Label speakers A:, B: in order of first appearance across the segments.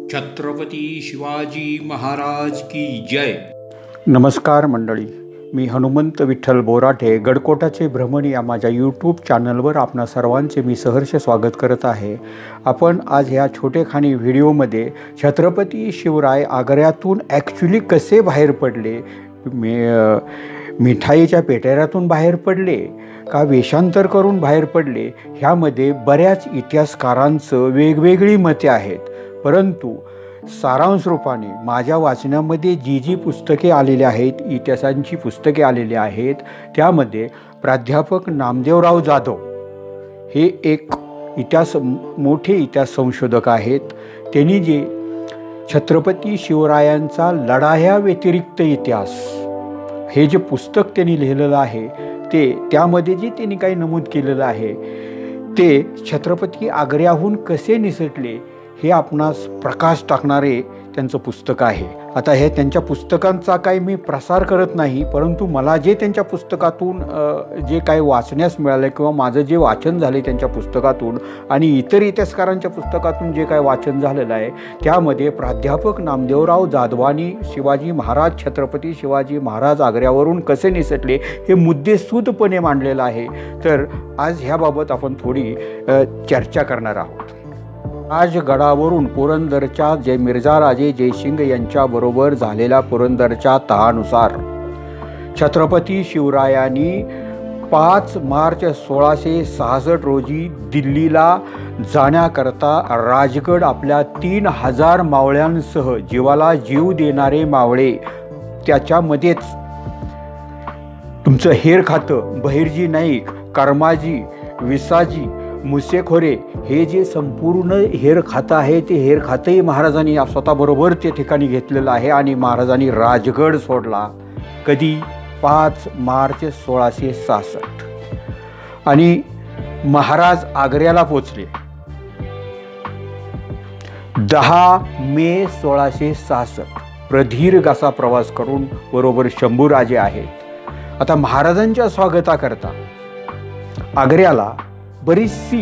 A: छत्रपती शिवाजी महाराज की जय।
B: नमस्कार मंडळी, मी हनुमंत विठ्ठल बोराटे गडकोटाचे भ्रमण या माझ्या यूट्यूब चॅनलवर आपणा सर्वांचे मी सहर्ष स्वागत करत आहे। आपण आज ह्या छोटेखानी व्हिडिओमध्ये छत्रपती शिवराय आग्र्यातून ॲक्च्युली कसे बाहेर पडले, मिठाईच्या पेटेऱ्यातून बाहेर पडले का वेषांतर करून बाहेर पडले, ह्यामध्ये बऱ्याच इतिहासकारांचं वेगवेगळी मते आहेत। परंतु सारांश रूपाने माझ्या वाचनामध्ये जी पुस्तके आलेली आहेत, इतिहासांची पुस्तके आलेली आहेत, त्यामध्ये प्राध्यापक नामदेवराव जाधव हे एक मोठे इतिहास संशोधक आहेत। त्यांनी जे छत्रपती शिवरायांचा लढाया व्यतिरिक्त इतिहास हे जे पुस्तक त्यांनी लिहिलेलं आहे, त्यामध्ये जे त्यांनी काही नमूद केलेलं आहे ते छत्रपती आग्र्याहून कसे निसटले हे आपणास प्रकाश टाकणारे त्यांचं पुस्तक आहे। आता हे त्यांच्या पुस्तकांचा काही मी प्रसार करत नाही, परंतु मला जे त्यांच्या पुस्तकातून जे काही वाचण्यास मिळालं किंवा माझं जे वाचन झाले त्यांच्या पुस्तकातून आणि इतर इतिहासकारांच्या पुस्तकातून जे काही वाचन झालेलं आहे, त्यामध्ये प्राध्यापक नामदेवराव जाधवांनी शिवाजी महाराज छत्रपती शिवाजी महाराज आग्र्यावरून कसे निसटले हे मुद्देसूदपणे मांडलेलं आहे। तर आज ह्याबाबत आपण थोडी चर्चा करणार आहोत। राजगडावरून पुरंदरच्या मिर्झाराजे जयसिंग यांच्याबरोबर झालेल्या पुरंदरच्या तहानुसार छत्रपती शिवरायांनी 5 मार्च 1666 रोजी दिल्लीला जाण्याकरता राजगड आपल्या 3000 मावळ्यांसह जीवाला जीव देणारे मावळे, त्याच्यामध्येच तुमचं हेर खातं बहिर्जी नाईक, कर्माजी, विसाजी, मुसेखोरे हे जे संपूर्ण हेर खातं आहे, ते हेर खातंही महाराजांनी स्वतःबरोबर ते ठिकाणी घेतलेलं आहे आणि महाराजांनी राजगड सोडला। कधी? 5 मार्च 1666 आणि महाराज आग्र्याला पोचले 10 मे 1666। प्रदीर्घ असा प्रवास करून बरोबर शंभूराजे आहेत। आता महाराजांच्या स्वागताकरता आग्र्याला बरीचशी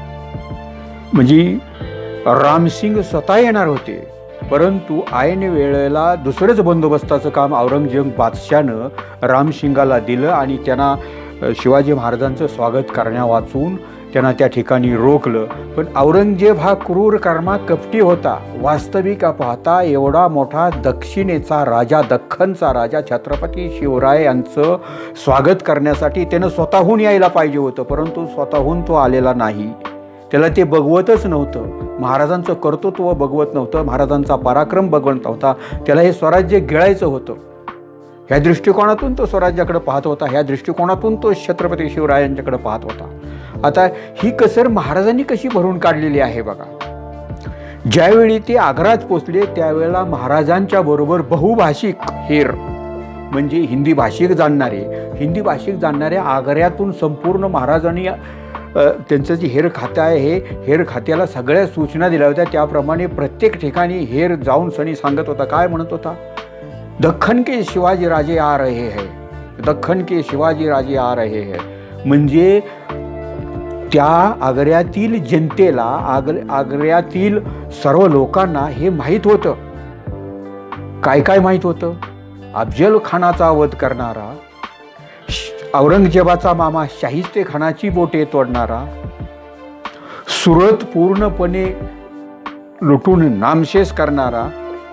B: म्हणजे रामसिंग स्वतः येणार होते, परंतु ऐन वेळेला दुसरंच बंदोबस्ताचं काम औरंगजेब बादशाहनं रामसिंगाला दिलं आणि त्यांना शिवाजी महाराजांचं स्वागत करण्या वाचून त्यांना त्या ठिकाणी रोखलं। पण औरंगजेब हा क्रूर कर्मा कपटी होता। वास्तविक पाहता एवढा मोठा दक्षिणेचा राजा, दख्खनचा राजा छत्रपती शिवराय यांचं स्वागत करण्यासाठी त्यानं स्वतःहून यायला पाहिजे होतं, परंतु स्वतःहून तो आलेला नाही। त्याला ते बघवतच नव्हतं, महाराजांचं कर्तृत्व बघवत नव्हतं, महाराजांचा पराक्रम बघवत नव्हता, त्याला हे स्वराज्य गिळायचं होतं। ह्या दृष्टिकोनातून तो स्वराज्याकडे पाहत होता, ह्या दृष्टिकोनातून तो छत्रपती शिवरायांच्याकडे पाहत होता। आता ही कसर महाराजांनी कशी भरून काढलेली आहे बघा। ज्यावेळी ते आग्र्यात पोचले त्यावेळेला महाराजांच्या बरोबर बहुभाषिक हेर म्हणजे हिंदी भाषिक जाणणारे आग्र्यातून संपूर्ण महाराजांनी त्यांचं जे हेर खातं आहे, हे हेर खात्याला सगळ्या सूचना दिल्या होत्या। त्याप्रमाणे प्रत्येक ठिकाणी हेर जाऊन सणी सांगत होता, काय म्हणत होता? दख्खन के शिवाजी राजे आ रहे हैं, दख्खन के शिवाजी राजे आ रहे हैं। म्हणजे त्या आग्र्यातील जनतेला, आग्र्यातील सर्व लोकांना हे माहीत होतं। काय माहीत होतं? अफजल खानाचा वध करणारा, औरंगजेबाचा मामा शाहिस्ते खानाची बोटे तोडणारा, सुरत पूर्णपणे लुटून नामशेष करणारा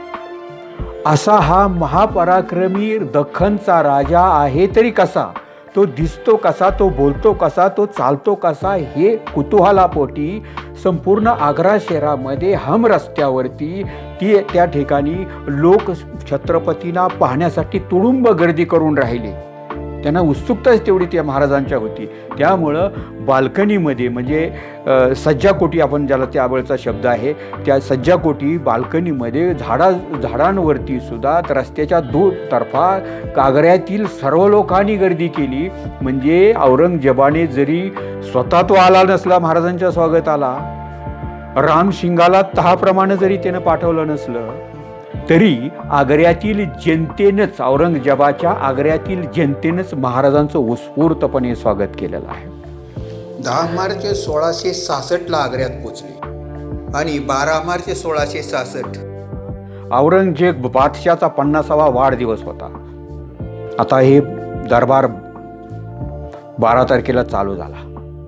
B: असा हा महापराक्रमी दख्खनचा राजा आहे, तरी कसा? तो दिसतो कसा, तो बोलतो कसा, तो चालतो कसा, हे कुतूहलापोटी संपूर्ण आग्रा शहरामध्ये हम रस्त्यावरती त्या ठिकाणी लोक छत्रपतींना पाहण्यासाठी तुडुंब गर्दी करून राहिले। त्यांना उत्सुकताच तेवढी त्या महाराजांच्या होती। त्यामुळं बाल्कनीमध्ये म्हणजे सज्जाकोटी, आपण ज्याला त्यावेळचा शब्द आहे, त्या सज्जाकोटी बाल्कनीमध्ये झाडांवरती सुद्धा रस्त्याच्या दुतर्फा आग्र्यातील सर्व लोकांनी गर्दी केली। म्हणजे औरंगजेबाने जरी स्वतः तो आला नसला महाराजांच्या स्वागताला, रामसिंगाला तहाप्रमाणे जरी त्यानं पाठवलं नसलं, तरी आग्र्यातील जनतेनंच, औरंगजेबाच्या आग्र्यातील जनतेनंच महाराजांचं उत्स्फूर्तपणे स्वागत केलेलं आहे। 10 मार्च 1666 आग्र्यात पोचले
A: आणि 12 मार्च 1666
B: औरंगजेब बादशाचा 50वा वाढदिवस होता. आता हे दरबार 12 तारखेला चालू झाला.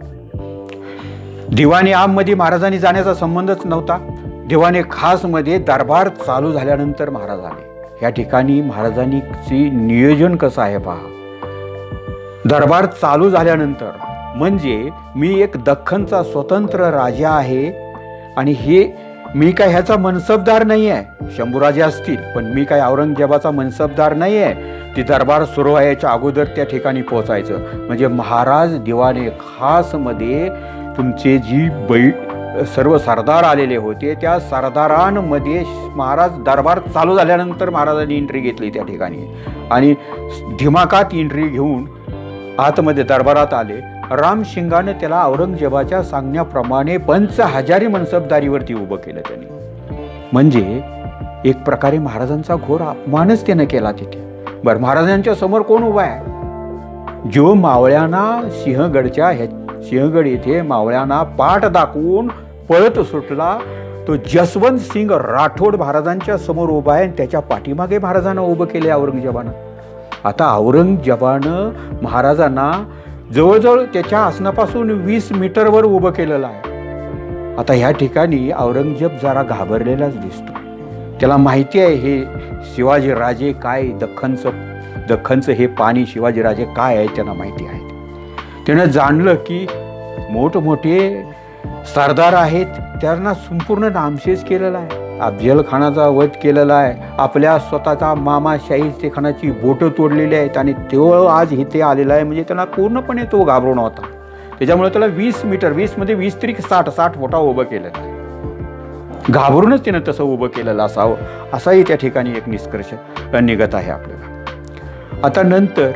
B: दिवाने आम मध्ये महाराजांनी जाण्याचा संबंधच नव्हता. दिवाने खास मध्ये दरबार चालू झाल्यानंतर महाराज आले. या ठिकाणी महाराजांची नियोजन कसं आहे पहा. दरबार चालू झाल्यानंतर म्हणजे मी एक दख्खनचा स्वतंत्र राजा आहे आणि हे मी काय ह्याचा मनसबदार नाही आहे. शंभूराजे असतील पण मी काय औरंगजेबाचा मनसबदार नाही आहे. ती दरबार सुरू व्हायच्या अगोदर त्या ठिकाणी पोहोचायचं. म्हणजे महाराज दिवाने खास मध्ये तुमचे जी सर्व सरदार आलेले होते त्या सरदारांमध्ये महाराज दरबार चालू झाल्यानंतर महाराजांनी एंट्री घेतली त्या ठिकाणी आणि धिमाकात एंट्री घेऊन आतमध्ये दरबारात आले. रामशिंगाने त्याला औरंगजेबाच्या सांगण्याप्रमाणे 5000 मनसबदारीवरती उभं केलं त्यांनी. म्हणजे एक प्रकारे महाराजांचा घोर अपमानच त्यानं केला तिथे. बरं, महाराजांच्या समोर कोण उभा आहे? जो मावळ्यांना सिंहगड येथे मावळ्यांना पाठ दाखवून पळत सुटला तो जसवंत सिंग राठोड महाराजांच्या समोर उभा आहे. त्याच्या पाठीमागे महाराजांना उभं केले औरंगजेबानं. आता औरंगजेबानं महाराजांना जवळजवळ त्याच्या आसनापासून 20 मीटरवर उभं केलेलं आहे. आता ह्या ठिकाणी औरंगजेब जरा घाबरलेलाच दिसतो. त्याला माहिती आहे हे शिवाजीराजे काय दख्खनचं हे पाणी शिवाजीराजे काय आहे त्यांना माहिती आहे. त्यानं जाणलं की मोठमोठे सरदार आहेत त्यांना संपूर्ण नामशेष केलेला आहे. अफजल खानाचा वध केलेला आहे. आपल्या स्वतःचा मामा शाहीर खानाची बोटं तोडलेली आहेत आणि तो आज इथे आलेला आहे. म्हणजे त्याला पूर्णपणे तो घाबरून होता. त्याच्यामुळे त्याला 20 मीटर 20 मध्ये 20 तरी 60 फुटा उभं केलेलं आहे. घाबरूनच त्यानं तसं उभं केलेलं असावं असाही त्या ठिकाणी एक निष्कर्ष निघत आहे आपल्याला. आता नंतर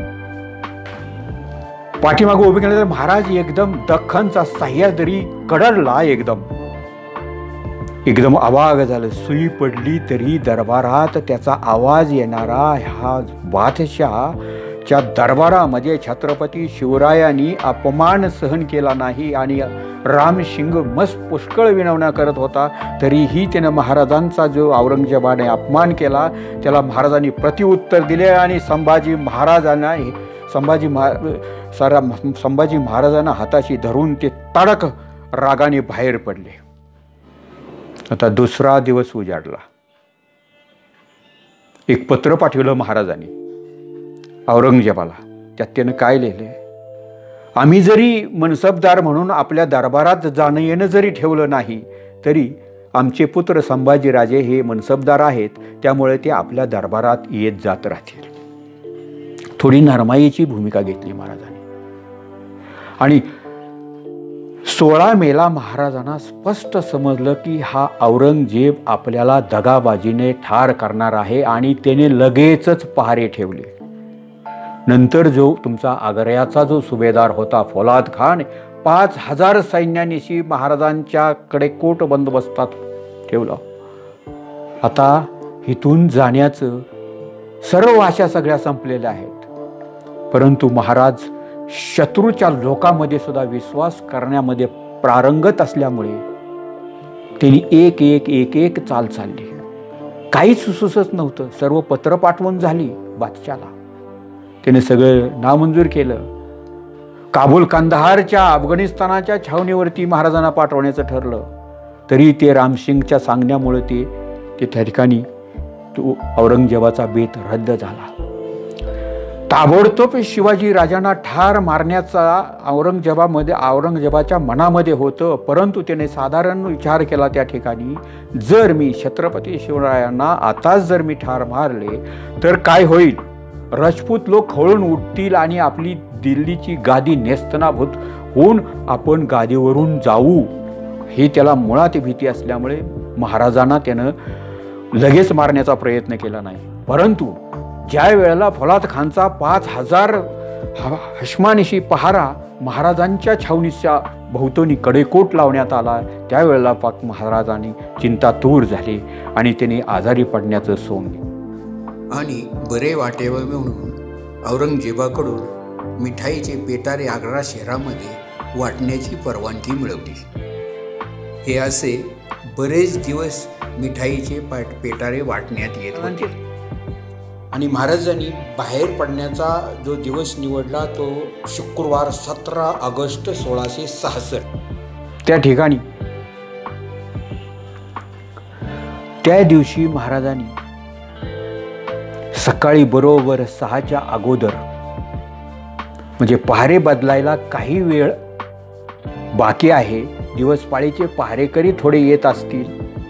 B: पाठीमागं उभे केलं तर महाराज एकदम दख्खनचा सह्याद्री कडरला. एकदम अवाग झालं. सुई पडली तरी दरबारात त्याचा आवाज येणारा ह्या बादशाहच्या दरबारामध्ये छत्रपती शिवरायांनी अपमान सहन केला नाही आणि रामशिंग मस्त पुष्कळ विनवण्या करत होता. तरीही त्यानं महाराजांचा जो औरंगजेबाने अपमान केला त्याला महाराजांनी प्रत्युत्तर दिले आणि संभाजी महाराजांना हाताशी धरून ते तडक रागाने बाहेर पडले. आता दुसरा दिवस उजाडला. एक पत्र पाठवलं महाराजांनी औरंगजेबाला. त्यात त्यानं काय लिहिले? आम्ही जरी मनसबदार म्हणून आपल्या दरबारात जाणं येणं जरी ठेवलं नाही तरी आमचे पुत्र संभाजीराजे हे मनसबदार आहेत. त्यामुळे ते आपल्या दरबारात येत जात राहतील. थोडी नरमाईची भूमिका घेतली महाराजांनी. आणि 16 मेला महाराजांना स्पष्ट समजलं की हा औरंगजेब आपल्याला दगाबाजीने ठार करणार आहे आणि त्याने लगेचच पहारे ठेवले. नंतर जो तुमचा आग्र्याचा जो सुभेदार होता फौलाद खान 5000 सैन्यानिशी महाराजांच्याकडे कोट बंदोबस्तात ठेवला. आता इथून जाण्याचं सर्व आशा सगळ्या संपलेल्या आहेत. परंतु महाराज शत्रूच्या लोकांमध्ये सुद्धा विश्वास करण्यामध्ये प्रारंगत असल्यामुळे त्यांनी एक चाल चालली. काहीच सुचत नव्हतं. सर्व पत्र पाठवून झाली बादशाला. त्याने सगळं नामंजूर केलं. काबूल कंदाहारच्या अफगाणिस्तानाच्या छावणीवरती महाराजांना पाठवण्याचं ठरलं. तरी ते रामसिंगच्या सांगण्यामुळे ते त्या ठिकाणी तो औरंगजेबाचा बेत रद्द झाला. ताबडतोब शिवाजी राजांना ठार मारण्याचा औरंगजेबाच्या मनामध्ये होतं. परंतु त्याने साधारण विचार केला त्या ठिकाणी जर मी छत्रपती शिवरायांना आताच जर मी ठार मारले तर काय होईल? राजपूत लोक खवळून उठतील आणि आपली दिल्लीची गादी नेस्तनाभूत होऊन आपण गादीवरून जाऊ. ही त्याला मुळात भीती असल्यामुळे महाराजांना त्यानं लगेच मारण्याचा प्रयत्न केला नाही. परंतु ज्या वेळेला फौलाद खानचा 5000 हशमानिशी पहारा महाराजांच्या छावणीच्या भोवतणी कडेकोट लावण्यात आला त्यावेळेला पाक महाराजांनी चिंतातूर झाले आणि त्यांनी आजारी पडण्याचं सोंग
A: आणि बरे वाटेवे म्हणून औरंगजेबाकडून मिठाईचे पेटारे आग्रा शहरामध्ये वाटण्याची परवानगी मिळवली. हे असे
B: बरेच दिवस मिठाईचे पेटारे वाटण्यात येत होते आणि महाराजांनी बाहेर पडण्याचा जो दिवस निवडला तो शुक्रवार 17 ऑगस्ट 1666. त्या ठिकाणी त्या दिवशी महाराजांनी सकाळी बरोबर 6च्या अगोदर, म्हणजे पहारे बदलायला काही वेळ बाकी आहे, दिवस पाळीचे पहारेकरी थोडे येत असतील,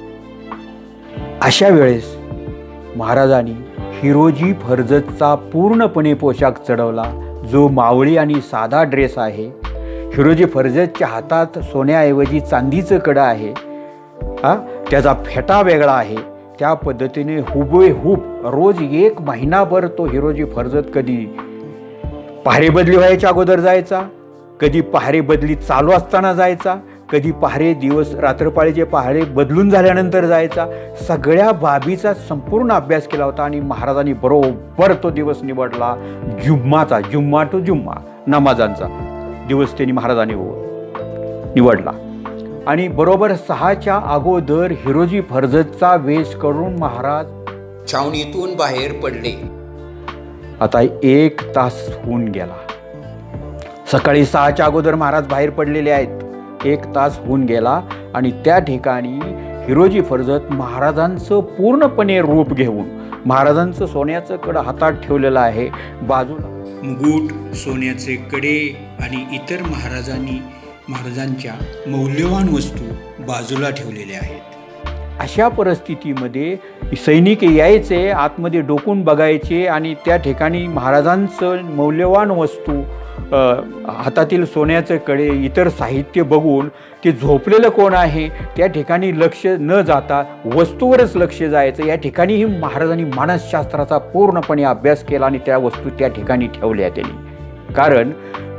B: अशा वेळेस महाराजांनी हिरोजी फर्जतचा पूर्णपणे पोशाख चढवला, जो मावळी आणि साधा ड्रेस आहे. हिरोजी फर्जतच्या हातात सोन्याऐवजी चांदीचं कडं आहे, त्याचा फेटा वेगळा आहे. त्या पद्धतीने हुबेहूब रोज 1 महिनाभर तो हिरोजी फर्जत कधी पहारे बदली व्हायच्या अगोदर जायचा, कधी पहारे बदली चालू असताना जायचा, कधी पहारे दिवस रात्रपाळीचे पहारे बदलून झाल्यानंतर जायचा. सगळ्या बाबीचा संपूर्ण अभ्यास केला होता आणि महाराजांनी बरोबर तो दिवस निवडला जुम्माचा. जुम्मा टू जुम्मा नमाजांचा दिवस त्यांनी महाराजांनी निवडला आणि बरोबर 6च्या अगोदर हिरोजी फर्जतचा वेश करून महाराज छावणीतून बाहेर पडले. आता 1 तास होऊन गेला. सकाळी 6च्या अगोदर महाराज बाहेर पडलेले आहेत. 1 तास होऊन गेला आणि त्या ठिकाणी हिरोजी फर्जत महाराजांचं पूर्णपणे रूप घेऊन, महाराजांचं सोन्याचं कडं हातात ठेवलेलं आहे, बाजूला
A: मुकुट, सोन्याचे कडे आणि इतर महाराजांच्या मौल्यवान वस्तू बाजूला ठेवलेल्या आहेत.
B: अशा परिस्थितीमध्ये सैनिक यायचे, आतमध्ये डोकून बघायचे आणि त्या ठिकाणी महाराजांचं मौल्यवान वस्तू, हातातील सोन्याचे कडे, इतर साहित्य बघून ते झोपलेलं कोण आहे त्या ठिकाणी लक्ष न जाता वस्तूवरच लक्ष जायचं. या ठिकाणीही महाराजांनी मानसशास्त्राचा पूर्णपणे अभ्यास केला आणि त्या वस्तू त्या ठिकाणी ठेवल्या त्यांनी. कारण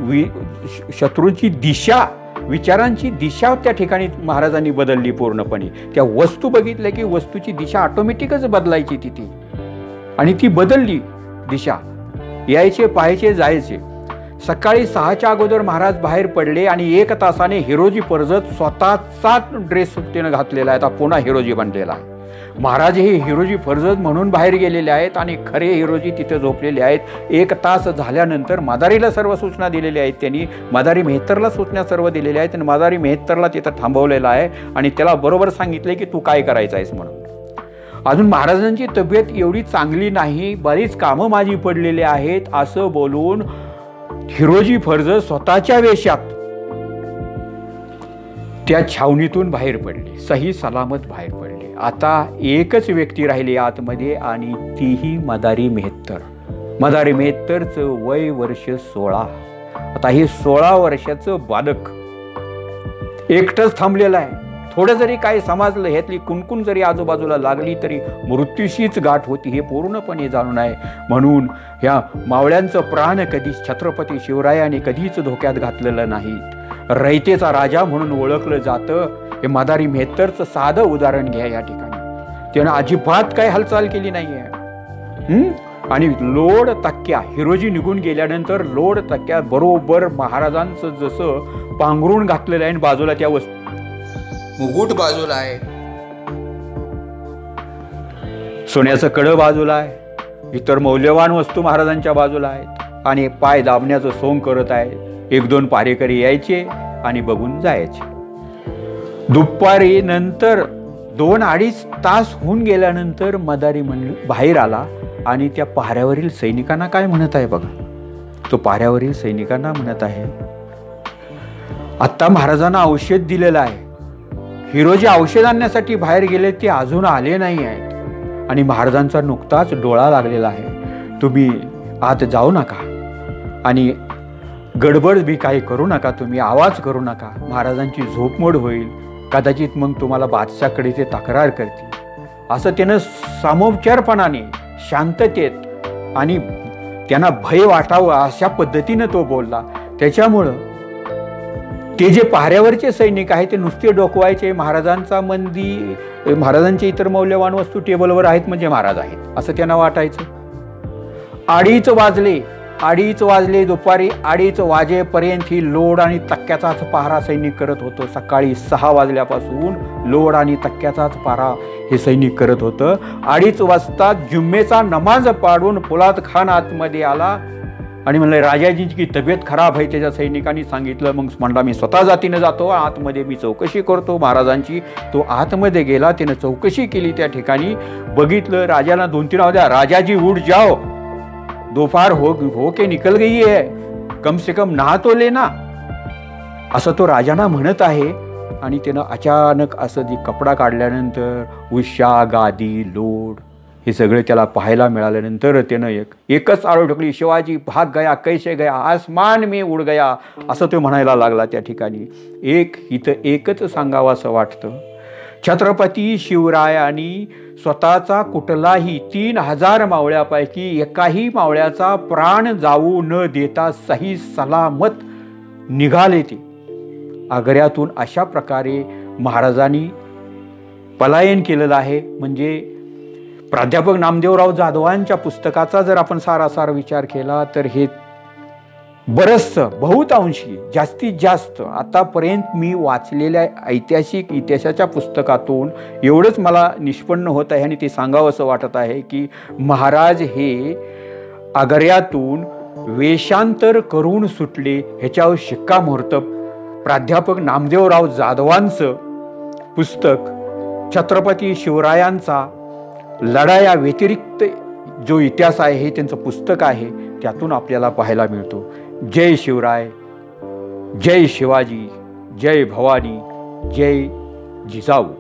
B: शत्रूची दिशा, विचारांची दिशा त्या ठिकाणी महाराजांनी बदलली पूर्णपणे. त्या वस्तू बघितल्या की वस्तूची दिशा ऑटोमॅटिकच बदलायची तिथे आणि ती बदलली दिशा. यायचे, पाहायचे, जायचे. सकाळी 6च्या अगोदर महाराज बाहेर पडले आणि 1 तासाने हिरोजी फर्जत स्वतःचा ड्रेस त्यानं घातलेला आहे, आता पुन्हा हिरोजी बनलेला आहे. महाराज हे हिरोजी फर्जत म्हणून बाहेर गेलेले आहेत आणि खरे हिरोजी तिथे झोपलेले आहेत. 1 तास झाल्यानंतर मदारीला सर्व सूचना दिलेल्या आहेत. त्यांनी मदारी मेहतरला सूचना सर्व दिलेल्या आहेत आणि मदारी मेहतरला तिथं थांबवलेला आहे आणि त्याला बरोबर सांगितले की तू काय करायचं आहेस म्हणून. अजून महाराजांची तब्येत एवढी चांगली नाही, बरीच कामं माझी पडलेली आहेत असं बोलून हिरोजी फर्जत स्वतःच्या वेशात त्या छावणीतून बाहेर पडले, सही सलामत बाहेर पडले. आता एकच व्यक्ती राहिली आतमध्ये आणि तीही मदारी मेहतर. मदारी मेहतरचं वय वर्ष 16. आता हे 16 वर्षाचं बालक एकटंच थांबलेलं आहे. थोडं जरी काय समजलं, ह्यातली कुणकुण जरी आजूबाजूला लागली तरी मृत्यूशीच गाठ होती हे पूर्णपणे जाणून आहे. म्हणून ह्या मावळ्यांचं प्राण कधीच छत्रपती शिवरायाने कधीच धोक्यात घातलेलं नाही. रयतेचा राजा म्हणून ओळखलं जातं. हे मदारी मेहतरचं साधं उदाहरण घ्या. या ठिकाणी त्यानं अजिबात काय हालचाल केली नाही आहे. आणि लोड तक्क्या हिरोजी निघून गेल्यानंतर लोड तक्क्या बरोबर महाराजांचं जसं पांघरून घातलेलं आहे, बाजूला त्या वस्तू मुकुट बाजूला आहे, सोन्याचं कडं बाजूला आहे, इतर मौल्यवान वस्तू महाराजांच्या बाजूला आहेत आणि पाय दाबण्याचं सोंग करत आहे. 1-2 पारेकरी यायचे आणि बघून जायचे. दुपारी नंतर 2-2.5 तास होऊन गेल्यानंतर मदारी बाहेर आला आणि त्या पहाऱ्यावरील सैनिकांना काय म्हणत आहे बघा. तो पहाऱ्यावरील सैनिकांना म्हणत आहे, आत्ता महाराजांना औषध दिलेलं आहे, हिरोजी औषध आणण्यासाठी बाहेर गेले, ते अजून आले नाही आहेत आणि महाराजांचा नुकताच डोळा लागलेला आहे. तुम्ही आत जाऊ नका आणि गडबड बी काही करू नका, तुम्ही आवाज करू नका, महाराजांची झोपमोड होईल, कदाचित मग तुम्हाला बादशाहकडे ते तक्रार करतील. असं त्यानं सामोपचारपणाने, शांततेत आणि त्यांना भय वाटावं अशा पद्धतीनं तो बोलला. त्याच्यामुळं ते जे पहाऱ्यावरचे सैनिक आहेत ते नुसते डोकवायचे, महाराजांचे इतर मौल्यवान वस्तू टेबलवर आहेत म्हणजे महाराज आहेत असं त्यांना वाटायचं. 2:30 वाजले 2:30 वाजले, दुपारी 2:30 वाजेपर्यंत ही लोड आणि तक्क्याचाच पहारा सैनिक करत होतं. सकाळी 6 वाजल्यापासून लोड आणि तक्क्याचाच पहारा हे सैनिक करत होतं. 2:30 वाजता जुम्मेचा नमाज पाडून पोलाद खान आतमध्ये आला आणि म्हणलं राजाजींची तब्येत खराब आहे. त्याच्या सैनिकांनी सांगितलं. मग म्हणला मी स्वतः जातीनं जातो, आतमध्ये मी चौकशी करतो महाराजांची. तो आतमध्ये गेला, त्यानं चौकशी केली. त्या ठिकाणी बघितलं, राजाला 2-3 वाजता राजाजी उठ जाओ, दोपहर हो के निकल गई है, कम से कम नहा तो लेना, असं तो राजांना म्हणत आहे. आणि त्यानं अचानक असं जी कपडा काढल्यानंतर उषा, गादी, लोड हे सगळे त्याला पाहायला मिळाल्यानंतर त्यानं एकच आळो ठोकली, शिवाजी भाग गया कैसे गया, आसमान में उड गया, असं तो म्हणायला लागला. त्या ठिकाणी इथं एकच सांगावं असं वाटतं. छत्रपती शिवरायांनी स्वतःचा कुठलाही 3000 मावळ्यापैकी एकाही मावळ्याचा प्राण जाऊ न देता सही सलामत निघाले ते आग्र्यातून. अशा प्रकारे महाराजांनी पलायन केलेलं आहे. म्हणजे प्राध्यापक नामदेवराव जाधवांच्या पुस्तकाचा जर आपण सारासार विचार केला तर हे बरंचसं बहुतांशी जास्तीत जास्त आतापर्यंत मी वाचलेल्या ऐतिहासिक इतिहासाच्या पुस्तकातून एवढंच मला निष्पन्न होत आहे आणि ते सांगावं असं वाटत आहे की महाराज हे आग्र्यातून वेषांतर करून सुटले ह्याच्यावर शिक्कामोर्तब प्राध्यापक नामदेवराव जाधवांचं पुस्तक छत्रपती शिवरायांचा लढाया व्यतिरिक्त जो इतिहास आहे हे त्यांचं पुस्तक आहे, त्यातून आपल्याला पाहायला मिळतो. जय शिवराय, जय शिवाजी, जय भवानी, जय जिजाऊ.